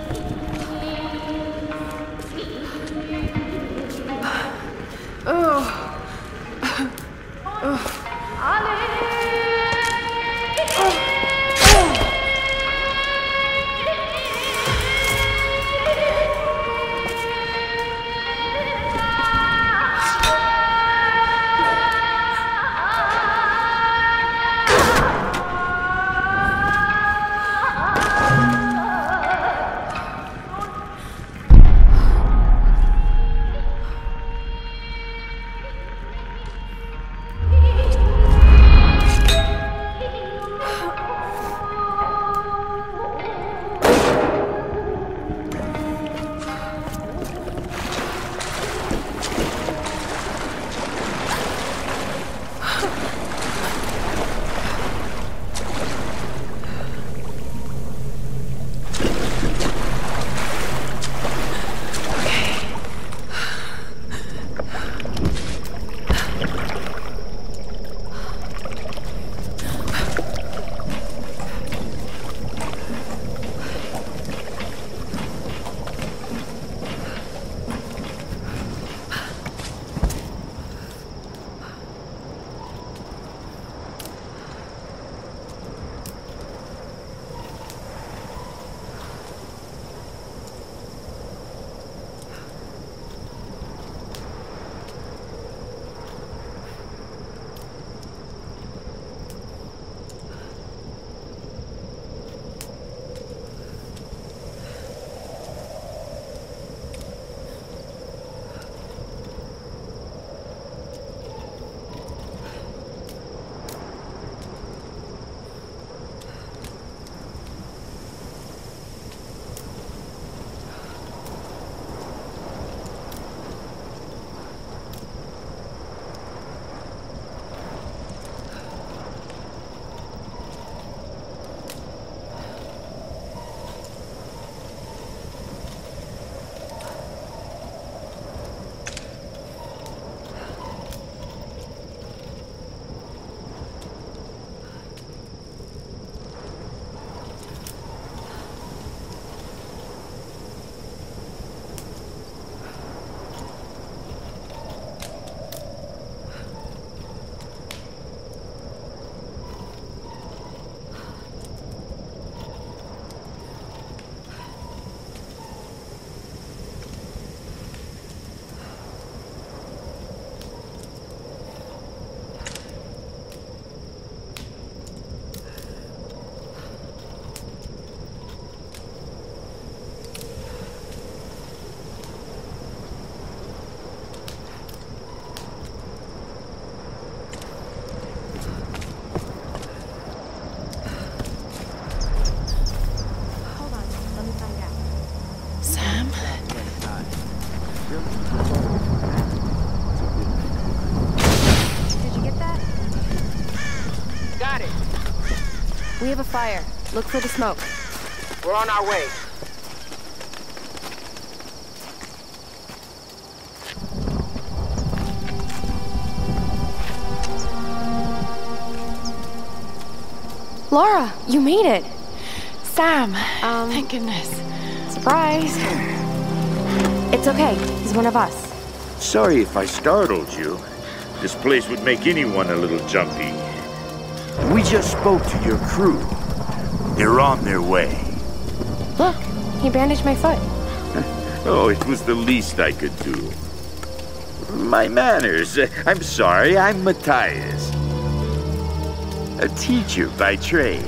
We have a fire. Look for the smoke. We're on our way. Laura, you made it. Sam, thank goodness. Surprise. It's okay. He's one of us. Sorry if I startled you. This place would make anyone a little jumpy. We just spoke to your crew. They're on their way. Look, he bandaged my foot. Oh, it was the least I could do. My manners. I'm sorry, I'm Matthias. A teacher by trade.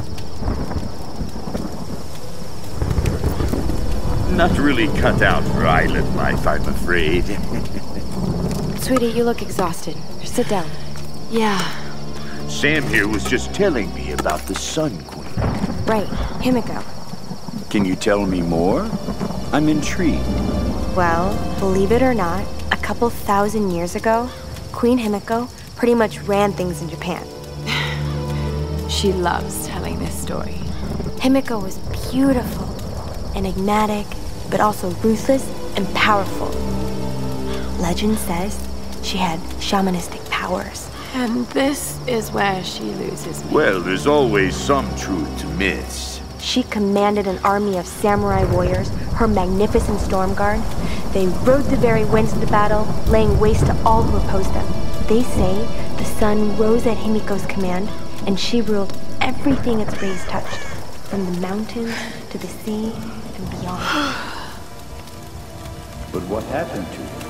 Not really cut out for island life, I'm afraid. Sweetie, you look exhausted. Sit down. Yeah. Sam here was just telling me about the Sun Queen. Right, Himiko. Can you tell me more? I'm intrigued. Well, believe it or not, a couple thousand years ago, Queen Himiko pretty much ran things in Japan. She loves telling this story. Himiko was beautiful, enigmatic, but also ruthless and powerful. Legend says she had shamanistic powers. And this is where she loses me. Well, there's always some truth to myths. She commanded an army of samurai warriors, her magnificent storm guard. They rode the very winds of the battle, laying waste to all who opposed them. They say the sun rose at Himiko's command, and she ruled everything its rays touched, from the mountains to the sea and beyond. But what happened to her?